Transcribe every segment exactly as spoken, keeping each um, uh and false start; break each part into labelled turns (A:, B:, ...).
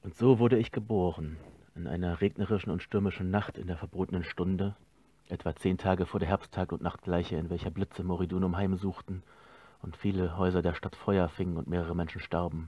A: Und so wurde ich geboren, in einer regnerischen und stürmischen Nacht in der verbotenen Stunde, etwa zehn Tage vor der Herbsttag- und Nachtgleiche, in welcher Blitze Moridunum heimsuchten und viele Häuser der Stadt Feuer fingen und mehrere Menschen starben.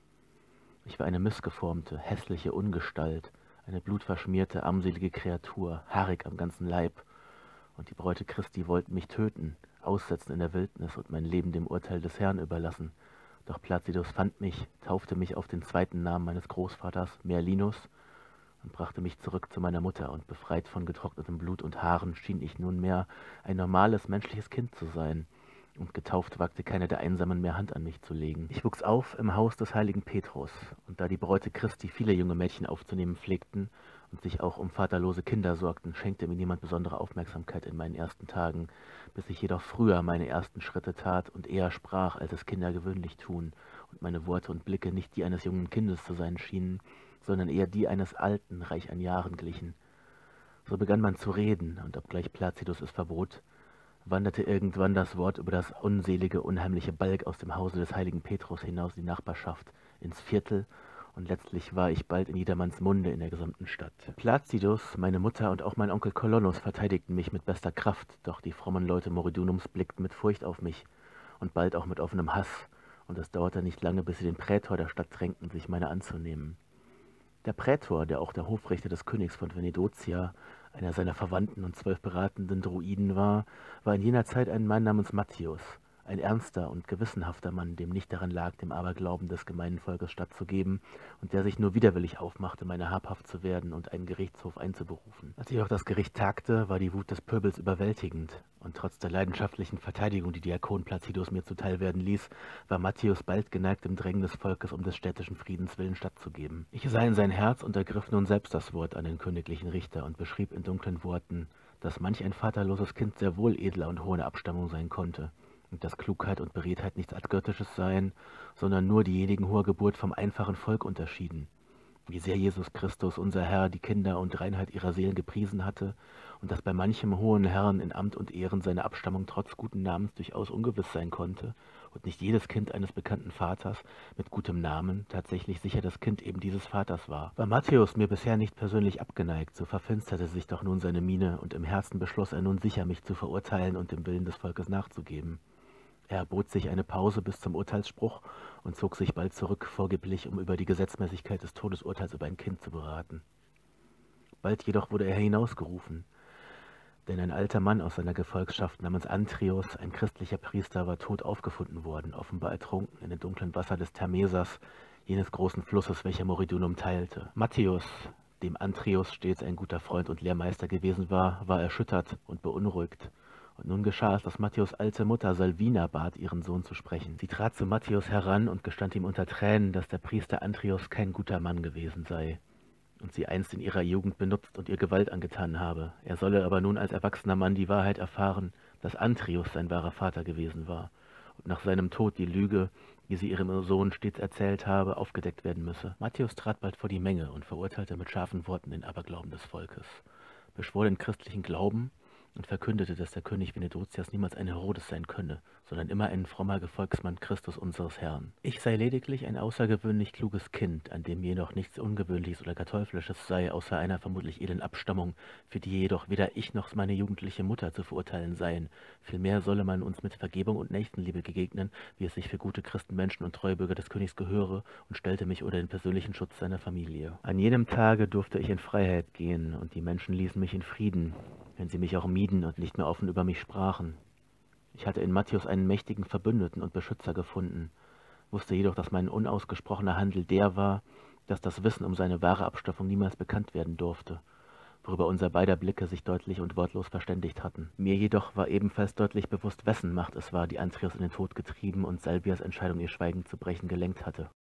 A: Ich war eine missgeformte, hässliche Ungestalt, eine blutverschmierte, armselige Kreatur, haarig am ganzen Leib, und die Bräute Christi wollten mich töten, aussetzen in der Wildnis und mein Leben dem Urteil des Herrn überlassen. Doch Placidus fand mich, taufte mich auf den zweiten Namen meines Großvaters, Merlinus, und brachte mich zurück zu meiner Mutter, und befreit von getrocknetem Blut und Haaren schien ich nunmehr ein normales menschliches Kind zu sein, und getauft wagte keiner der Einsamen mehr Hand an mich zu legen. Ich wuchs auf im Haus des heiligen Petrus, und da die Bräute Christi viele junge Mädchen aufzunehmen pflegten und sich auch um vaterlose Kinder sorgten, schenkte mir niemand besondere Aufmerksamkeit in meinen ersten Tagen, bis ich jedoch früher meine ersten Schritte tat und eher sprach, als es Kinder gewöhnlich tun, und meine Worte und Blicke nicht die eines jungen Kindes zu sein schienen, sondern eher die eines Alten, reich an Jahren glichen. So begann man zu reden, und obgleich Placidus es verbot, wanderte irgendwann das Wort über das unselige, unheimliche Balg aus dem Hause des heiligen Petrus hinaus in die Nachbarschaft, ins Viertel, und letztlich war ich bald in jedermanns Munde in der gesamten Stadt. Placidus, meine Mutter und auch mein Onkel Colonnus verteidigten mich mit bester Kraft, doch die frommen Leute Moridunums blickten mit Furcht auf mich und bald auch mit offenem Hass, und es dauerte nicht lange, bis sie den Prätor der Stadt drängten, sich meiner anzunehmen. Der Prätor, der auch der Hofrichter des Königs von Venedotia, einer seiner Verwandten und zwölf beratenden Druiden war, war in jener Zeit ein Mann namens Matthius, ein ernster und gewissenhafter Mann, dem nicht daran lag, dem Aberglauben des gemeinen Volkes stattzugeben, und der sich nur widerwillig aufmachte, meiner habhaft zu werden und einen Gerichtshof einzuberufen. Als jedoch das Gericht tagte, war die Wut des Pöbels überwältigend, und trotz der leidenschaftlichen Verteidigung, die Diakon Placidus mir zuteil werden ließ, war Matthius bald geneigt, dem Drängen des Volkes um des städtischen Friedens willen stattzugeben. Ich sah in sein Herz und ergriff nun selbst das Wort an den königlichen Richter und beschrieb in dunklen Worten, dass manch ein vaterloses Kind sehr wohl edler und hoher Abstammung sein konnte, und dass Klugheit und Beredtheit nichts Altgöttisches seien, sondern nur diejenigen hoher Geburt vom einfachen Volk unterschieden. Wie sehr Jesus Christus, unser Herr, die Kinder und Reinheit ihrer Seelen gepriesen hatte, und dass bei manchem hohen Herrn in Amt und Ehren seine Abstammung trotz guten Namens durchaus ungewiss sein konnte, und nicht jedes Kind eines bekannten Vaters mit gutem Namen tatsächlich sicher das Kind eben dieses Vaters war. War Matthäus mir bisher nicht persönlich abgeneigt, so verfinsterte sich doch nun seine Miene, und im Herzen beschloss er nun sicher, mich zu verurteilen und dem Willen des Volkes nachzugeben. Er erbot sich eine Pause bis zum Urteilsspruch und zog sich bald zurück, vorgeblich, um über die Gesetzmäßigkeit des Todesurteils über ein Kind zu beraten. Bald jedoch wurde er hinausgerufen, denn ein alter Mann aus seiner Gefolgschaft namens Antrius, ein christlicher Priester, war tot aufgefunden worden, offenbar ertrunken in den dunklen Wasser des Thermesas, jenes großen Flusses, welcher Moridunum teilte. Matthius, dem Antrius stets ein guter Freund und Lehrmeister gewesen war, war erschüttert und beunruhigt. Und nun geschah es, dass Matthius' alte Mutter Salvina bat, ihren Sohn zu sprechen. Sie trat zu Matthius heran und gestand ihm unter Tränen, dass der Priester Antrius kein guter Mann gewesen sei und sie einst in ihrer Jugend benutzt und ihr Gewalt angetan habe. Er solle aber nun als erwachsener Mann die Wahrheit erfahren, dass Antrius sein wahrer Vater gewesen war und nach seinem Tod die Lüge, die sie ihrem Sohn stets erzählt habe, aufgedeckt werden müsse. Matthius trat bald vor die Menge und verurteilte mit scharfen Worten den Aberglauben des Volkes, beschwor den christlichen Glauben und verkündete, dass der König Venedotias niemals ein Herodes sein könne, sondern immer ein frommer Gefolgsmann Christus unseres Herrn. Ich sei lediglich ein außergewöhnlich kluges Kind, an dem jedoch nichts Ungewöhnliches oder gar Teuflisches sei, außer einer vermutlich edlen Abstammung, für die jedoch weder ich noch meine jugendliche Mutter zu verurteilen seien. Vielmehr solle man uns mit Vergebung und Nächstenliebe gegegnen, wie es sich für gute Christenmenschen und treue Bürger des Königs gehöre, und stellte mich unter den persönlichen Schutz seiner Familie. An jenem Tage durfte ich in Freiheit gehen, und die Menschen ließen mich in Frieden, wenn sie mich auch mieden und nicht mehr offen über mich sprachen. Ich hatte in Matthius einen mächtigen Verbündeten und Beschützer gefunden, wusste jedoch, dass mein unausgesprochener Handel der war, dass das Wissen um seine wahre Abstammung niemals bekannt werden durfte, worüber unser beider Blicke sich deutlich und wortlos verständigt hatten. Mir jedoch war ebenfalls deutlich bewusst, wessen Macht es war, die Antrius in den Tod getrieben und Salvias Entscheidung, ihr Schweigen zu brechen, gelenkt hatte.